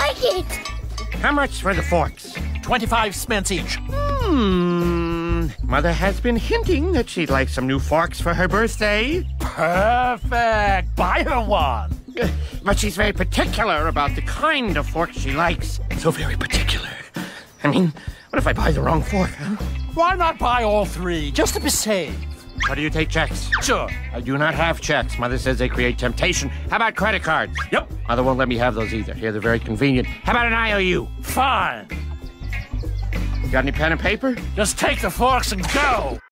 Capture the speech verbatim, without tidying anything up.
like it! How much for the forks? Twenty-five cents each. Hmm. Mother has been hinting that she'd like some new forks for her birthday. Perfect. Buy her one. But she's very particular about the kind of fork she likes. So very particular. I mean, what if I buy the wrong fork, huh? Why not buy all three, just to be safe? Or do you take checks? Sure. I do not have checks. Mother says they create temptation. How about credit cards? Yep. Mother won't let me have those either. Here, they're very convenient. How about an I O U? Fine. You got any pen and paper? Just take the forks and go.